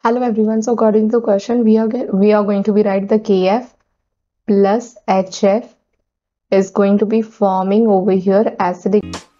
Hello everyone. So according to the question, we are going to be write the Kf plus HF is going to be forming over here acidic